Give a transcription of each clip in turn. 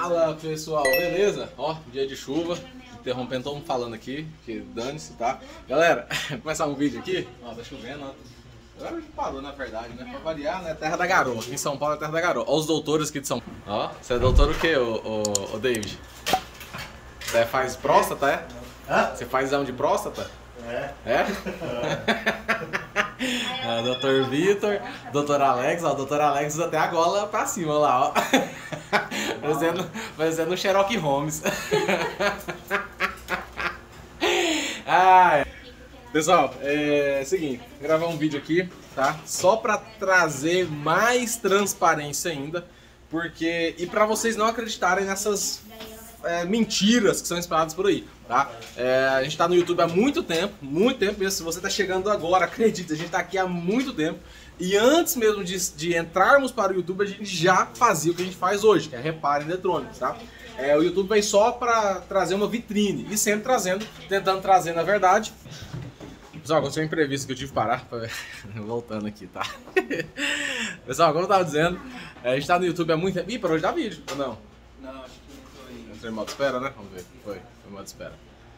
Fala pessoal, beleza? Ó, dia de chuva, interrompendo todo mundo falando aqui, que dane-se, tá? Galera, vou começar um vídeo aqui, ó, tá chovendo, ó. Agora parou na verdade, né? Pra variar, né? Terra da garoa, aqui em São Paulo é terra da garoa. Ó os doutores aqui de São Paulo. Ó, você é doutor o quê, ô David? Você faz próstata, é? Hã? Você faz exame de próstata? É. É? Doutor Vitor, doutor Alex, ó, doutor Alex usa até a gola pra cima lá, ó. Fazendo um Sherlock Holmes. Pessoal, é seguinte, vou gravar um vídeo aqui, tá? Só pra trazer mais transparência ainda, porque e pra vocês não acreditarem nessas mentiras que são espalhadas por aí, tá? A gente tá no YouTube há muito tempo mesmo. Se você tá chegando agora, acredita, a gente tá aqui há muito tempo. E antes mesmo de entrarmos para o YouTube, a gente já fazia o que a gente faz hoje, que é reparo em eletrônicos, tá? O YouTube vem só para trazer uma vitrine e sempre tentando trazer, na verdade. Pessoal, aconteceu um imprevisto que eu tive que parar, voltando aqui, tá? Pessoal, como eu tava dizendo, a gente tá no YouTube há muito tempo. Ih, parou de dar vídeo, ou não? Não, acho que não tô indo. Entrei em modo espera, né? Vamos ver. Foi modo espera.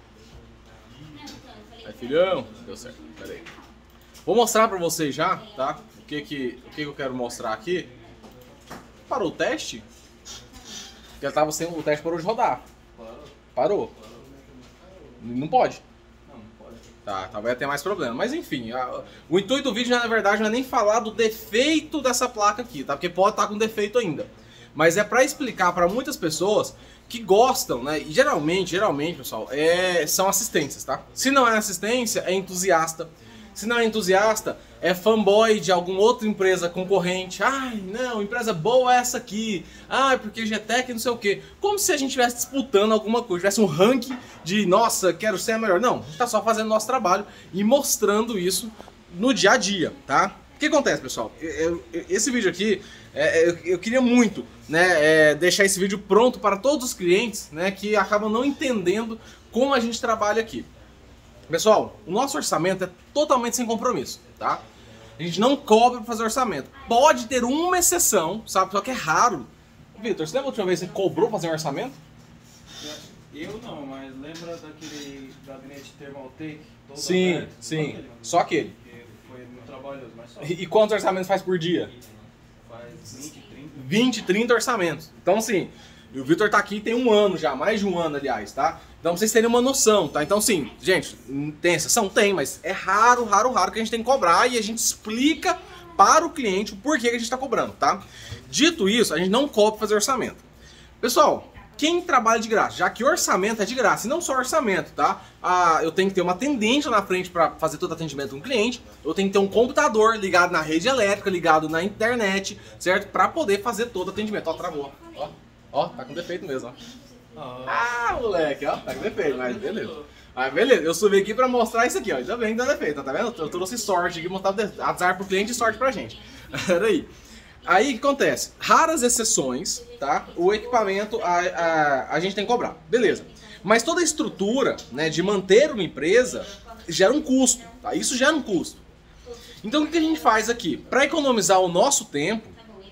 Aí, filhão, deu certo, pera aí. Vou mostrar pra vocês já, tá? O que eu quero mostrar aqui. Parou o teste? Porque ele tava sem o teste, parou de rodar. Parou. Não pode. Não pode. Tá, vai ter mais problema. Mas enfim, o intuito do vídeo, na verdade, não é nem falar do defeito dessa placa aqui, tá? Porque pode estar com defeito ainda. Mas é pra explicar pra muitas pessoas que gostam, né? E geralmente, pessoal, são assistências, tá? Se não é assistência, é entusiasta. Se não é entusiasta, é fanboy de alguma outra empresa concorrente. Ai, não, empresa boa é essa aqui. Ai, porque GTEC não sei o quê. Como se a gente estivesse disputando alguma coisa, tivesse um ranking de, nossa, quero ser a melhor. Não, a gente tá só fazendo nosso trabalho e mostrando isso no dia a dia, tá? O que acontece, pessoal? Esse vídeo aqui, eu queria muito, né, deixar esse vídeo pronto para todos os clientes, né, que acabam não entendendo como a gente trabalha aqui. Pessoal, o nosso orçamento é totalmente sem compromisso, tá? A gente não cobra para fazer orçamento. Pode ter uma exceção, sabe? Só que é raro. Vitor, você lembra a última vez que você cobrou para fazer um orçamento? Eu não, mas lembra daquele gabinete Thermaltake? Todo Sim, aberto? sim. Só aquele. Foi muito trabalhoso, mas só. E quantos orçamentos faz por dia? Faz 20, 30. 20, 30 orçamentos. Então, assim, o Vitor tá aqui tem um ano já, mais de um ano, aliás, tá? Então, pra vocês terem uma noção, tá? Então, sim, gente, tem exceção? Tem, mas é raro que a gente tem que cobrar e a gente explica para o cliente o porquê que a gente tá cobrando, tá? Dito isso, a gente não cobra fazer orçamento. Pessoal, quem trabalha de graça? Já que orçamento é de graça, e não só orçamento, tá? Eu tenho que ter uma atendente na frente para fazer todo atendimento com o cliente, eu tenho que ter um computador ligado na rede elétrica, ligado na internet, certo? Para poder fazer todo o atendimento. Ó, travou. Ó, tá com defeito mesmo, ó. Moleque, ó, tá com defeito, mas beleza. Mas beleza, eu subi aqui pra mostrar isso aqui, ó. Ainda bem que dá defeito, tá vendo? Eu trouxe sorte aqui, mostrar azar pro cliente e sorte pra gente. Peraí. Aí o que acontece? Raras exceções, tá? O equipamento a gente tem que cobrar, beleza. Mas toda a estrutura, né, de manter uma empresa gera um custo, tá? Isso gera um custo. Então o que a gente faz aqui? Pra economizar o nosso tempo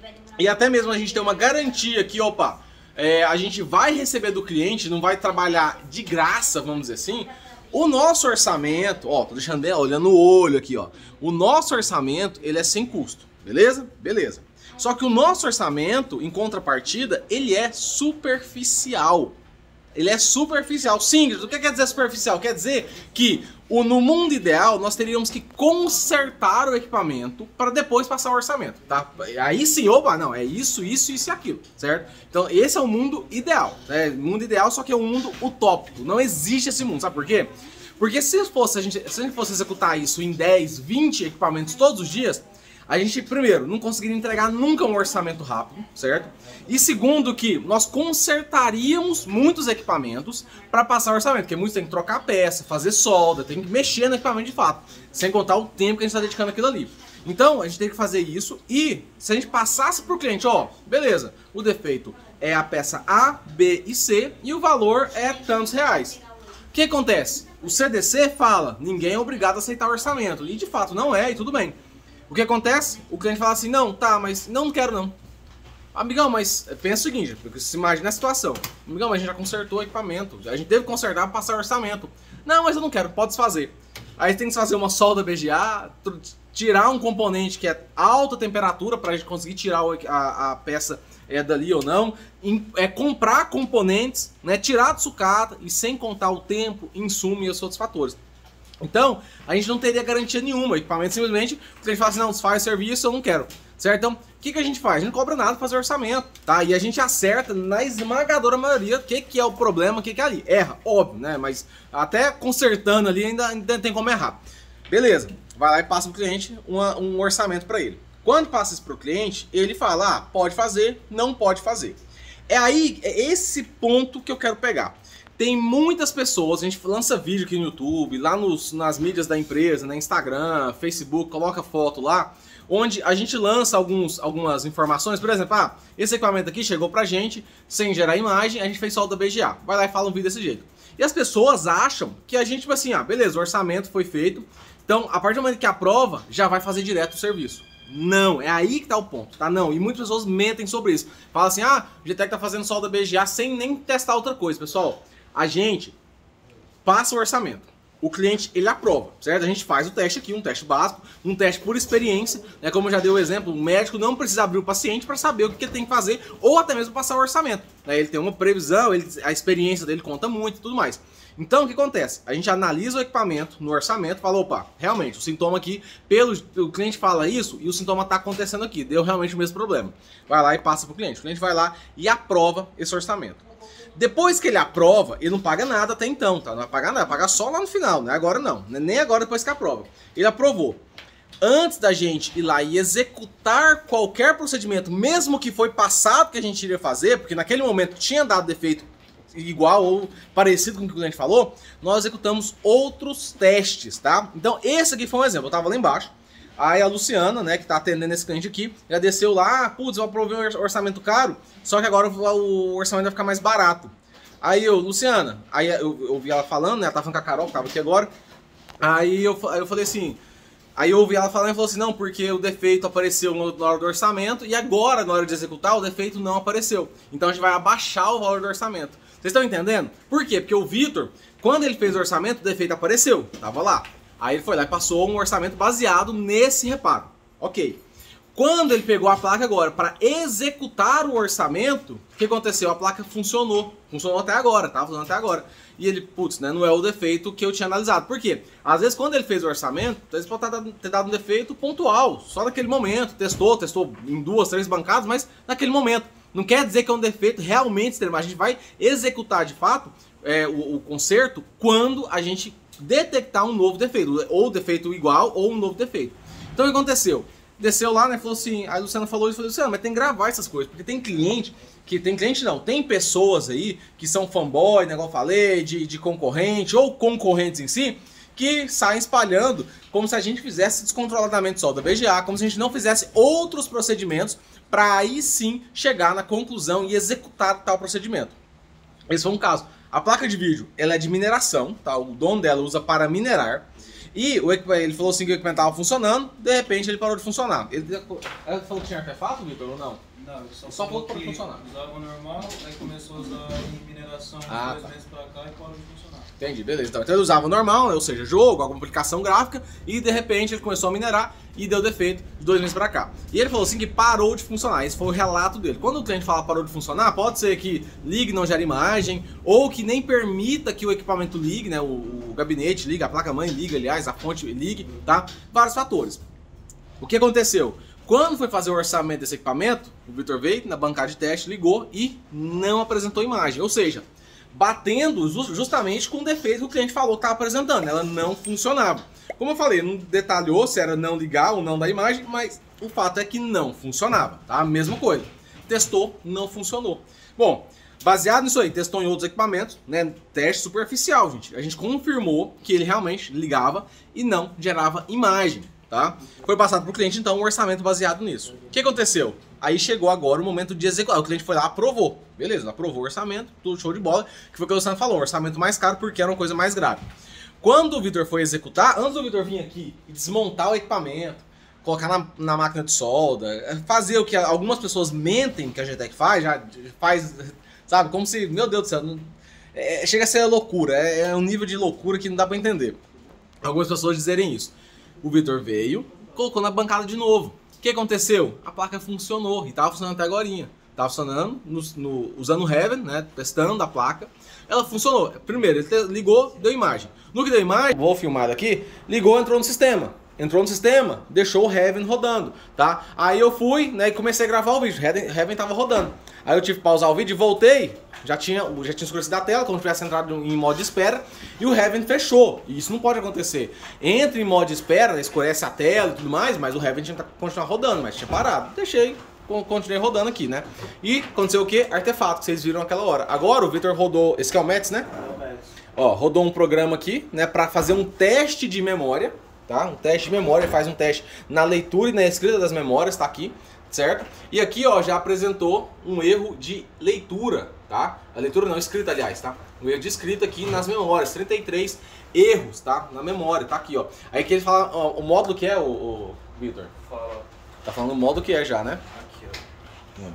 e até mesmo a gente ter uma garantia que, opa, a gente vai receber do cliente, não vai trabalhar de graça, vamos dizer assim. O nosso orçamento, ó, tô deixando olhando o olho aqui, ó. O nosso orçamento, ele é sem custo, beleza? Beleza. Só que o nosso orçamento, em contrapartida, ele é superficial. Ele é superficial. Sim, o que quer dizer superficial? Quer dizer que no mundo ideal nós teríamos que consertar o equipamento para depois passar o orçamento, tá? Aí sim, opa, não, é isso e aquilo, certo? Então esse é o mundo ideal, né? Mundo ideal, só que é um mundo utópico. Não existe esse mundo, sabe por quê? Porque se a gente fosse executar isso em 10, 20 equipamentos todos os dias, a gente, primeiro, não conseguiria entregar nunca um orçamento rápido, certo? E segundo que nós consertaríamos muitos equipamentos para passar o orçamento, porque muitos tem que trocar peça, fazer solda, tem que mexer no equipamento de fato, sem contar o tempo que a gente está dedicando àquilo ali. Então, a gente tem que fazer isso e se a gente passasse para o cliente, ó, beleza, o defeito é a peça A, B e C e o valor é tantos reais. O que acontece? O CDC fala, ninguém é obrigado a aceitar o orçamento, e de fato não é, e tudo bem. O que acontece? O cliente fala assim, não, tá, mas não quero não. Amigão, mas pensa o seguinte, porque você imagina a situação. Amigão, mas a gente já consertou o equipamento, a gente teve que consertar para passar o orçamento. Não, mas eu não quero, pode desfazer. Aí tem que fazer uma solda BGA, tirar um componente que é alta temperatura para a gente conseguir tirar a peça dali ou não, comprar componentes, né, tirar de sucata e sem contar o tempo, insumo e os outros fatores. Então, a gente não teria garantia nenhuma, o equipamento simplesmente, o cliente fala assim, não, desfaz o serviço, eu não quero, certo? Então, o que a gente faz? A gente não cobra nada para fazer orçamento, tá? E a gente acerta na esmagadora maioria o que é o problema, o que é ali. Erra, óbvio, né? Mas até consertando ali ainda tem como errar. Beleza, vai lá e passa pro cliente um orçamento para ele. Quando passa isso pro cliente, ele fala, ah, pode fazer, não pode fazer. É esse ponto que eu quero pegar. Tem muitas pessoas, a gente lança vídeo aqui no YouTube, lá nas mídias da empresa, no Instagram, Facebook, coloca foto lá, onde a gente lança algumas informações, por exemplo, esse equipamento aqui chegou pra gente, sem gerar imagem, a gente fez solda BGA. Vai lá e fala um vídeo desse jeito. E as pessoas acham que a gente, tipo assim, beleza, o orçamento foi feito, então a partir do momento que aprova, já vai fazer direto o serviço. Não, é aí que tá o ponto, tá? Não, e muitas pessoas mentem sobre isso. Fala assim, o GTEC tá fazendo solda BGA sem nem testar outra coisa, pessoal. A gente passa o orçamento, o cliente ele aprova, certo? A gente faz o teste aqui, um teste básico, um teste por experiência, né? Como eu já dei o exemplo, o médico não precisa abrir o paciente para saber o que ele tem que fazer, ou até mesmo passar o orçamento, né? Ele tem uma previsão, a experiência dele conta muito e tudo mais. Então o que acontece? A gente analisa o equipamento no orçamento, fala, opa, realmente, o sintoma aqui, o cliente fala isso e o sintoma está acontecendo aqui, deu realmente o mesmo problema. Vai lá e passa para o cliente vai lá e aprova esse orçamento. Depois que ele aprova, ele não paga nada até então, tá? Não vai pagar nada, vai pagar só lá no final, né? Agora não, nem agora depois que aprova. Ele aprovou. Antes da gente ir lá e executar qualquer procedimento, mesmo que foi passado que a gente iria fazer, porque naquele momento tinha dado defeito igual ou parecido com o que o cliente falou, nós executamos outros testes, tá? Então esse aqui foi um exemplo, eu tava lá embaixo, aí a Luciana, né, que tá atendendo esse cliente aqui, já desceu lá, putz, eu aprovei um orçamento caro, só que agora o orçamento vai ficar mais barato. Aí Luciana, aí eu ouvi ela falando, né, ela tava falando com a Carol, que tava aqui agora, aí eu falei assim, aí eu ouvi ela falando e falou assim, não, porque o defeito apareceu na hora do orçamento e agora, na hora de executar, o defeito não apareceu. Então a gente vai abaixar o valor do orçamento. Vocês estão entendendo? Por quê? Porque o Vitor, quando ele fez o orçamento, o defeito apareceu, tava lá. Aí ele foi lá e passou um orçamento baseado nesse reparo. Ok. Quando ele pegou a placa agora para executar o orçamento, o que aconteceu? A placa funcionou. Funcionou até agora, tá? Funcionando até agora. E ele, putz, né, não é o defeito que eu tinha analisado. Por quê? Às vezes quando ele fez o orçamento, ele pode ter dado um defeito pontual, só naquele momento. Testou em 2, 3 bancadas, mas naquele momento. Não quer dizer que é um defeito realmente extremo. A gente vai executar de fato o conserto quando a gente detectar um novo defeito, ou defeito igual ou um novo defeito. Então o que aconteceu? Desceu lá, né, falou assim, aí a Luciana falou isso, falou assim, mas tem que gravar essas coisas, porque tem cliente, tem pessoas aí que são fanboy, né, igual eu falei, de concorrente, ou concorrentes em si, que saem espalhando como se a gente fizesse descontroladamente solda BGA, como se a gente não fizesse outros procedimentos para aí sim chegar na conclusão e executar tal procedimento. Esse foi um caso. A placa de vídeo, ela é de mineração, tá? O dono dela usa para minerar. E ele falou assim que o equipamento estava funcionando, de repente ele parou de funcionar. Ele falou que tinha artefato, Vitor, ou não? Não, só falou que parou de funcionar. Usava normal, aí começou a usar em mineração 2 meses pra cá e parou de funcionar. Entendi, beleza. Então ele usava normal, né, ou seja, jogo, alguma aplicação gráfica, e de repente ele começou a minerar e deu defeito de 2 meses pra cá. E ele falou assim que parou de funcionar, esse foi o relato dele. Quando o cliente fala parou de funcionar, pode ser que ligue, não gere imagem, ou que nem permita que o equipamento ligue, né, o gabinete ligue, a placa-mãe ligue, aliás, a fonte ligue, tá? Vários fatores. O que aconteceu? Quando foi fazer o orçamento desse equipamento, o Vitor veio na bancada de teste, ligou e não apresentou imagem, ou seja, batendo justamente com o defeito que o cliente falou que estava apresentando, ela não funcionava. Como eu falei, não detalhou se era não ligar ou não da imagem, mas o fato é que não funcionava, tá? Mesma coisa. Testou, não funcionou. Bom, baseado nisso aí, testou em outros equipamentos, né? Teste superficial, gente. A gente confirmou que ele realmente ligava e não gerava imagem, tá? Foi passado para o cliente, então, um orçamento baseado nisso. O que aconteceu? Aí chegou agora o momento de executar. O cliente foi lá, aprovou. Beleza, aprovou o orçamento, tudo show de bola. Que foi o que o Luciano falou, um orçamento mais caro porque era uma coisa mais grave. Quando o Vitor foi executar, antes do Vitor vir aqui e desmontar o equipamento, colocar na máquina de solda, fazer o que algumas pessoas mentem que a GTEC faz, já faz, sabe, como se, meu Deus do céu, chega a ser loucura, é um nível de loucura que não dá pra entender. Algumas pessoas dizerem isso. O Vitor veio, colocou na bancada de novo. O que aconteceu? A placa funcionou e tava funcionando até agorinha. Tava funcionando, usando o Heaven, né, testando a placa. Ela funcionou. Primeiro, ele ligou, deu imagem. No que deu imagem, vou filmar daqui, ligou, entrou no sistema. Entrou no sistema, deixou o Heaven rodando, tá? Aí eu fui, né, e comecei a gravar o vídeo. Heaven tava rodando. Aí eu tive que pausar o vídeo e voltei. Já tinha escurecido a tela, como se tivesse entrado em modo de espera. E o Heaven fechou. E isso não pode acontecer. Entra em modo de espera, escurece a tela e tudo mais, mas o Heaven tinha que continuar rodando, mas tinha parado. Deixei, continuei rodando aqui, né? E aconteceu o quê? Artefato, que vocês viram naquela hora. Agora o Vitor rodou, esse que é o Mets, né? Ó, rodou um programa aqui, né, pra fazer um teste de memória. Tá? Um teste de memória, faz um teste na leitura e na escrita das memórias, tá aqui, certo? E aqui, ó, já apresentou um erro de leitura, tá? A leitura não, escrita, aliás, tá? Um erro de escrita aqui nas memórias, 33 erros, tá? Na memória, tá aqui, ó. Aí que ele fala, ó, o módulo que é, o Vitor? Fala. Tá falando o módulo que é já, né? Aqui, ó.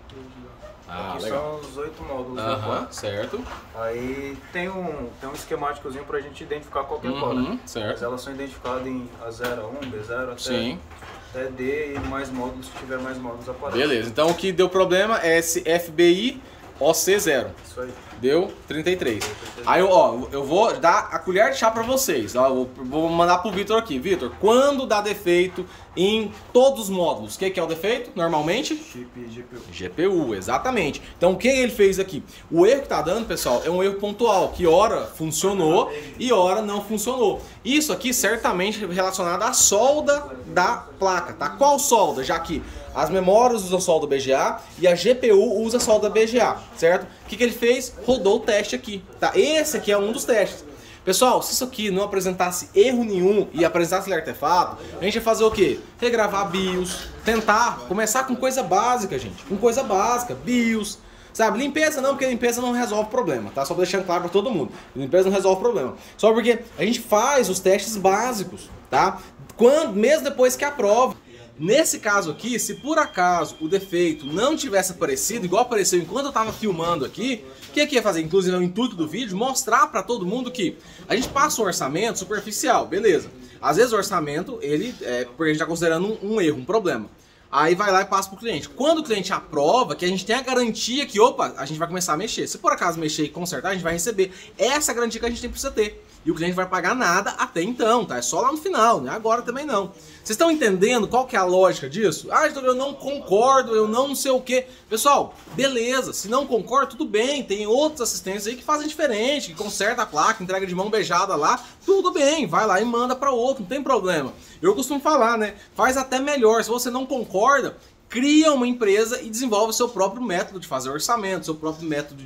Ah, aqui legal. são os 8 módulos. Aham, certo. Aí tem um esquemáticozinho pra gente identificar qualquer cola. Certo. Mas elas são identificadas em A0, A1, B0 Sim. até D e mais módulos, se tiver mais módulos aparecem. Beleza, então o que deu problema é esse FBI OC0. Isso aí. Deu 33. Aí, ó, eu vou dar a colher de chá pra vocês. Ó, vou mandar pro Vitor aqui. Vitor, quando dá defeito em todos os módulos, o que é o defeito, normalmente? Chip GPU. GPU, exatamente. Então, o que ele fez aqui? O erro que tá dando, pessoal, é um erro pontual, que ora funcionou e ora não funcionou. Isso aqui certamente relacionado à solda da placa, tá? Qual solda? Já que as memórias usam solda BGA e a GPU usa solda BGA, certo? O que ele fez? Rodou o teste aqui, tá? Esse aqui é um dos testes. Pessoal, se isso aqui não apresentasse erro nenhum e apresentasse artefato, a gente ia fazer o quê? Regravar BIOS, tentar começar com coisa básica, gente. Com coisa básica, BIOS, sabe? Limpeza não, porque limpeza não resolve o problema, tá? Só pra deixar claro pra todo mundo. Limpeza não resolve o problema. Só porque a gente faz os testes básicos, tá? Mesmo depois que aprova. Nesse caso aqui, se por acaso o defeito não tivesse aparecido, igual apareceu enquanto eu estava filmando aqui, o que ia fazer? Inclusive é o intuito do vídeo, mostrar para todo mundo que a gente passa um orçamento superficial, beleza. Às vezes o orçamento, porque a gente está considerando um erro, um problema. Aí vai lá e passa pro cliente. Quando o cliente aprova, que a gente tem a garantia que, opa, a gente vai começar a mexer. Se por acaso mexer e consertar, a gente vai receber. Essa garantia que a gente precisa ter. E o cliente vai pagar nada até então, tá? É só lá no final, né? Agora também não. Vocês estão entendendo qual que é a lógica disso? Ah, eu não concordo, eu não sei o quê. Pessoal, beleza. Se não concorda, tudo bem. Tem outros assistentes aí que fazem diferente, que conserta a placa, entrega de mão beijada lá. Tudo bem, vai lá e manda para outro, não tem problema. Eu costumo falar, né? Faz até melhor. Se você não concorda, cria uma empresa e desenvolve o seu próprio método de fazer orçamento, seu próprio método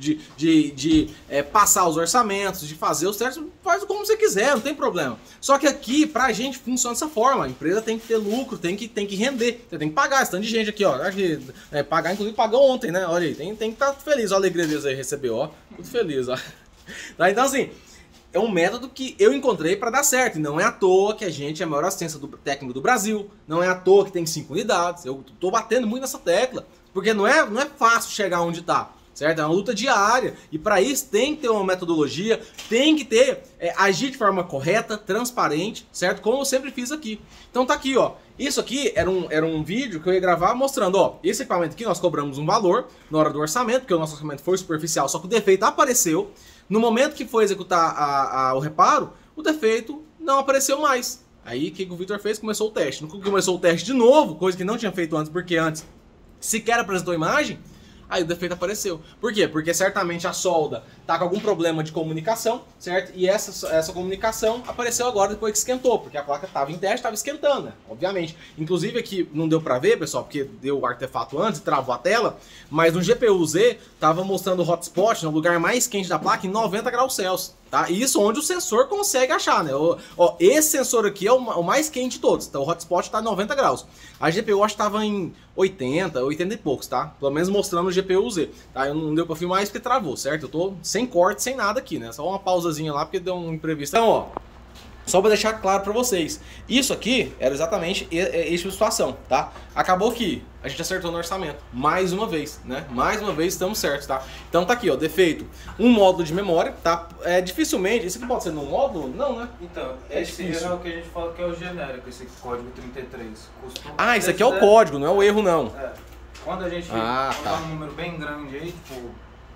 de passar os orçamentos, de fazer os testes, faz como você quiser, não tem problema. Só que aqui, pra gente, funciona dessa forma, a empresa tem que ter lucro, tem que render, você tem que pagar, esse tanto de gente aqui, ó, pagar, inclusive pagou ontem, né, olha aí, tem que estar feliz, ó, a alegria deles aí, recebeu, ó, tudo feliz, ó. Então assim, é um método que eu encontrei para dar certo. E não é à toa que a gente é a maior assistência técnica do Brasil. Não é à toa que tem 5 unidades. Eu tô batendo muito nessa tecla. Porque não é fácil chegar onde tá. Certo? É uma luta diária. E para isso tem que ter uma metodologia. Tem que ter, agir de forma correta, transparente. Certo? Como eu sempre fiz aqui. Então tá aqui, ó. Isso aqui era um vídeo que eu ia gravar mostrando, ó. Esse equipamento aqui nós cobramos um valor na hora do orçamento. Porque o nosso orçamento foi superficial. Só que o defeito apareceu. No momento que foi executar o reparo, o defeito não apareceu mais. Aí o que o Vitor fez? Começou o teste. No que começou o teste de novo, coisa que não tinha feito antes, porque antes sequer apresentou imagem, aí o defeito apareceu. Por quê? Porque certamente a solda tá com algum problema de comunicação, certo? E essa comunicação apareceu agora depois que esquentou, porque a placa estava em teste, estava esquentando, né? Obviamente. Inclusive aqui não deu pra ver, pessoal, porque deu o artefato antes, travou a tela, mas no GPU-Z tava mostrando o hotspot no lugar mais quente da placa em 90 graus Celsius, tá? E isso onde o sensor consegue achar, né? Ó, esse sensor aqui é o mais quente de todos, então o hotspot tá em 90 graus. A GPU acho que tava em 80 e poucos, tá? Pelo menos mostrando o GPU-Z, tá? Eu não deu pra filmar isso porque travou, certo? Eu tô sem corte, sem nada aqui, né? Só uma pausazinha lá porque deu um imprevisto. Então, ó, Só para deixar claro para vocês, isso aqui era exatamente esse tipo de situação, tá? Acabou que a gente acertou no orçamento, mais uma vez, né? Mais uma vez estamos certos, tá? Então tá aqui, ó, defeito, um módulo de memória, tá? Dificilmente, isso aqui pode ser num módulo? Não, né? Então, esse erro é o que a gente fala que é o genérico, esse código 33. Ah, isso aqui é o código, não é o erro não. Quando a gente tá um número bem grande aí, tipo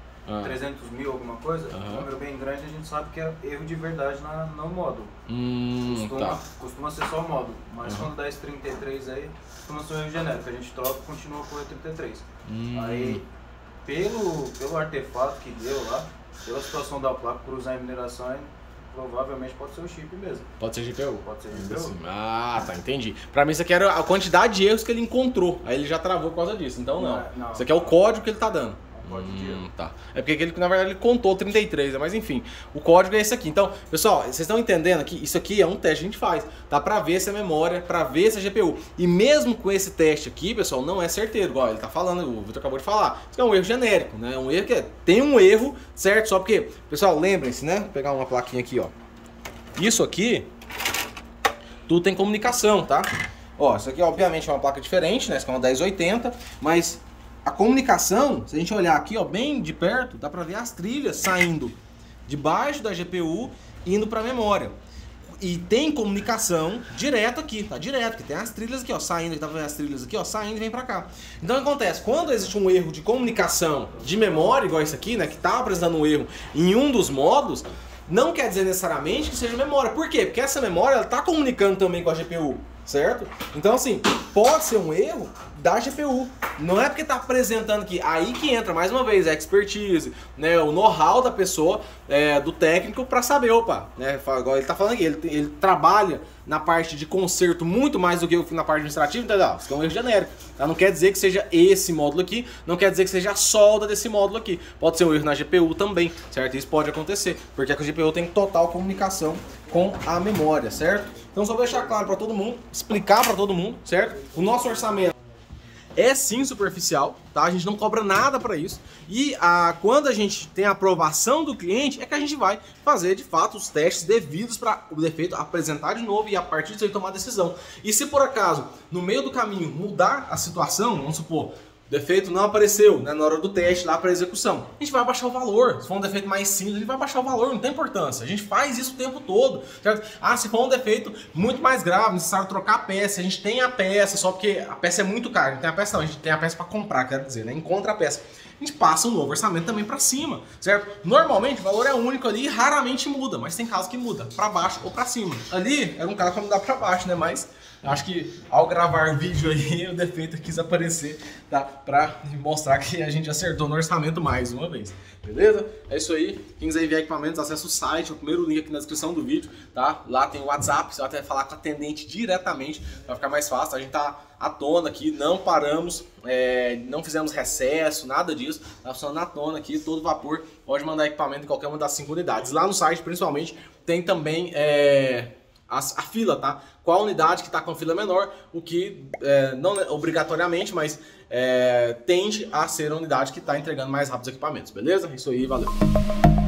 300 mil, alguma coisa, um número bem grande, a gente sabe que é erro de verdade no módulo. Costuma ser só módulo, mas quando dá esse 33 aí, costuma ser um erro genérico, a gente troca e continua com o erro 33. Aí, pelo artefato que deu lá, pela situação da placa, por usar em mineração, provavelmente pode ser o chip mesmo. Pode ser GPU? Pode ser GPU. Ah, tá, entendi. Pra mim isso aqui era a quantidade de erros que ele encontrou, aí ele já travou por causa disso, então não. Isso aqui é o código que ele tá dando. Tá. É porque ele, na verdade, ele contou 33, mas enfim, o código é esse aqui. Então, pessoal, vocês estão entendendo que isso aqui é um teste que a gente faz, tá? Pra ver se é memória, pra ver se é GPU. E mesmo com esse teste aqui, pessoal, não é certeiro, igual ele tá falando, o Vitor acabou de falar. Isso é um erro genérico, né? Um erro que tem um erro, certo? Só porque, pessoal, lembrem-se, né? Vou pegar uma plaquinha aqui, ó. Isso aqui, tudo tem comunicação, tá? Ó, isso aqui, obviamente, é uma placa diferente, né? Essa aqui é uma 1080, mas a comunicação, se a gente olhar aqui, ó, bem de perto, dá pra ver as trilhas saindo de baixo da GPU indo pra memória. E tem comunicação direto aqui, tá? Direto, que tem as trilhas aqui, ó, saindo, tá vendo as trilhas aqui, ó, saindo e vem pra cá. Então o que acontece? Quando existe um erro de comunicação de memória, igual esse aqui, né, que tá apresentando um erro em um dos módulos, não quer dizer necessariamente que seja memória. Por quê? Porque essa memória, ela tá comunicando também com a GPU, certo? Então assim, pode ser um erro da GPU. Não é porque tá apresentando aqui. Aí que entra, mais uma vez, a expertise, né, o know-how da pessoa, do técnico, para saber, opa, né, igual ele tá falando aqui, ele trabalha na parte de conserto muito mais do que eu na parte administrativa, entendeu? Isso é um erro genérico. Tá? Não quer dizer que seja esse módulo aqui, não quer dizer que seja a solda desse módulo aqui. Pode ser um erro na GPU também, certo? Isso pode acontecer, porque a GPU tem total comunicação com a memória, certo? Então só vou deixar claro para todo mundo, explicar para todo mundo, certo? O nosso orçamento é sim superficial, tá? A gente não cobra nada para isso. E quando a gente tem a aprovação do cliente, é que a gente vai fazer de fato os testes devidos para o defeito apresentar de novo e a partir disso aí tomar a decisão. E se por acaso, no meio do caminho, mudar a situação, vamos supor, o defeito não apareceu, né, na hora do teste lá para execução, a gente vai abaixar o valor. Se for um defeito mais simples, a gente vai abaixar o valor, não tem importância. A gente faz isso o tempo todo, certo? Se for um defeito muito mais grave, necessário trocar a peça, a gente tem a peça, só porque a peça é muito cara, não tem a peça não, a gente tem a peça para comprar, quero dizer, né? Encontra a peça. A gente passa um novo orçamento também para cima, certo? Normalmente o valor é único ali e raramente muda, mas tem casos que muda, para baixo ou para cima. Ali era um caso para mudar para baixo, né? Mas acho que ao gravar vídeo aí, o defeito quis aparecer, tá? Pra mostrar que a gente acertou no orçamento mais uma vez, beleza? É isso aí. Quem quiser enviar equipamentos, acessa o site, é o primeiro link aqui na descrição do vídeo, tá? Lá tem o WhatsApp, você vai até falar com a atendente diretamente, vai ficar mais fácil. A gente tá à tona aqui, não paramos, não fizemos recesso, nada disso, tá funcionando à tona aqui, todo vapor. Pode mandar equipamento em qualquer uma das 5 unidades. Lá no site, principalmente, tem também a fila, tá? Qual unidade que está com fila menor, o que não obrigatoriamente, mas tende a ser a unidade que está entregando mais rápido os equipamentos, beleza? Isso aí, valeu!